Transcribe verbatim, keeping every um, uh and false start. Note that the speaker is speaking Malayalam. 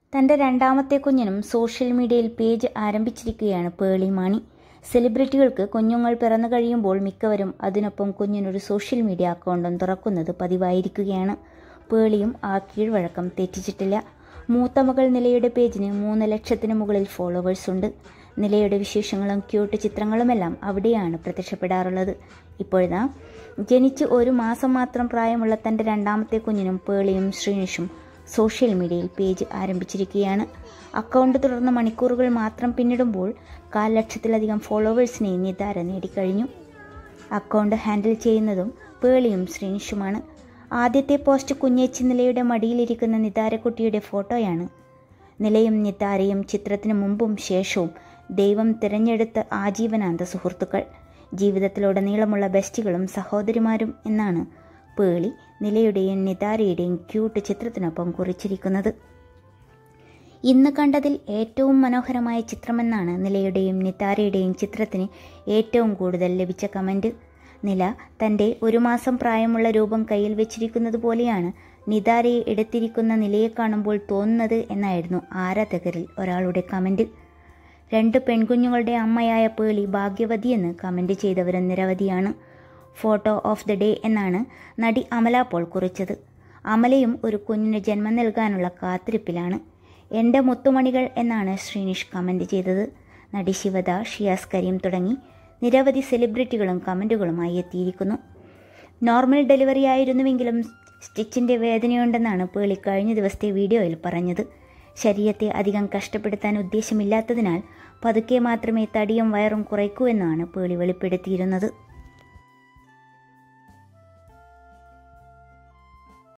തൻ്റെ രണ്ടാമത്തെ കുഞ്ഞിനും സോഷ്യൽ മീഡിയയിൽ പേജ് ആരംഭിച്ചിരിക്കുകയാണ് പേളി മാണി. സെലിബ്രിറ്റികൾക്ക് കുഞ്ഞുങ്ങൾ പിറന്നു കഴിയുമ്പോൾ മിക്കവരും അതിനൊപ്പം കുഞ്ഞിനൊരു സോഷ്യൽ മീഡിയ അക്കൗണ്ടും തുറക്കുന്നത് പതിവായിരിക്കുകയാണ്. പേളിയും ആ കീഴ്വഴക്കം തെറ്റിച്ചിട്ടില്ല. മൂത്ത മകൾ നിലയുടെ പേജിന് മൂന്ന് ലക്ഷത്തിന് മുകളിൽ ഫോളോവേഴ്സ് ഉണ്ട്. നിലയുടെ വിശേഷങ്ങളും ക്യൂട്ട് ചിത്രങ്ങളുമെല്ലാം അവിടെയാണ് പ്രത്യക്ഷപ്പെടാറുള്ളത്. ഇപ്പോഴാ ജനിച്ച് ഒരു മാസം മാത്രം പ്രായമുള്ള തൻ്റെ രണ്ടാമത്തെ കുഞ്ഞിനും പേളിയും ശ്രീനിഷും സോഷ്യൽ മീഡിയയിൽ പേജ് ആരംഭിച്ചിരിക്കുകയാണ്. അക്കൗണ്ട് തുടർന്ന് മണിക്കൂറുകൾ മാത്രം പിന്നിടുമ്പോൾ കാൽ ലക്ഷത്തിലധികം ഫോളോവേഴ്സിനെ നിതാര നേടിക്കഴിഞ്ഞു. അക്കൗണ്ട് ഹാൻഡിൽ ചെയ്യുന്നതും പേളിയും ശ്രീനിഷുമാണ്. ആദ്യത്തെ പോസ്റ്റ് കുഞ്ഞേച്ചി നിലയുടെ മടിയിലിരിക്കുന്ന നിതാരക്കുട്ടിയുടെ ഫോട്ടോയാണ്. നിലയും നിതാരയും ചിത്രത്തിന് മുമ്പും ശേഷവും ദൈവം തിരഞ്ഞെടുത്ത ആജീവനാന്ത സുഹൃത്തുക്കൾ, ജീവിതത്തിലുടനീളമുള്ള ബെസ്റ്റികളും സഹോദരിമാരും എന്നാണ് പേളി നിലയുടെയും നിതാരയുടെയും ക്യൂട്ട് ചിത്രത്തിനൊപ്പം കുറിച്ചിരിക്കുന്നത്. ഇന്ന് കണ്ടതിൽ ഏറ്റവും മനോഹരമായ ചിത്രമെന്നാണ് നിലയുടെയും നിതാരയുടെയും ചിത്രത്തിന് ഏറ്റവും കൂടുതൽ ലഭിച്ച കമൻറ്റ്. നില തൻ്റെ ഒരു മാസം പ്രായമുള്ള രൂപം കയ്യിൽ വെച്ചിരിക്കുന്നത് പോലെയാണ് നിതാരയെ എടുത്തിരിക്കുന്ന നിലയെ കാണുമ്പോൾ തോന്നുന്നത് എന്നായിരുന്നു ആരാധകരിൽ ഒരാളുടെ കമൻറ്റ്. രണ്ട് പെൺകുഞ്ഞുങ്ങളുടെ അമ്മയായ പേളി ഭാഗ്യവതിയെന്ന് കമൻറ്റ് ചെയ്തവരും നിരവധിയാണ്. ഫോട്ടോ ഓഫ് ദ ഡേ എന്നാണ് നടി അമല പോൾ കുറിച്ചത്. അമലയും ഒരു കുഞ്ഞിന് ജന്മം നൽകാനുള്ള കാത്തിരിപ്പിലാണ്. എൻ്റെ മുത്തുമണികൾ എന്നാണ് ശ്രീനിഷ് കമൻറ്റ് ചെയ്തത്. നടി ശിവദ, ഷിയാസ് കരീം തുടങ്ങി നിരവധി സെലിബ്രിറ്റികളും കമൻറ്റുകളുമായി എത്തിയിരിക്കുന്നു. നോർമൽ ഡെലിവറി ആയിരുന്നുവെങ്കിലും സ്റ്റിച്ചിൻ്റെ വേദനയുണ്ടെന്നാണ് പേളി കഴിഞ്ഞ ദിവസത്തെ വീഡിയോയിൽ പറഞ്ഞത്. ശരീരത്തെ അധികം കഷ്ടപ്പെടുത്താൻ ഉദ്ദേശമില്ലാത്തതിനാൽ പതുക്കെ മാത്രമേ തടിയും വയറും കുറയ്ക്കൂ എന്നാണ് പേളി വെളിപ്പെടുത്തിയിരുന്നത്.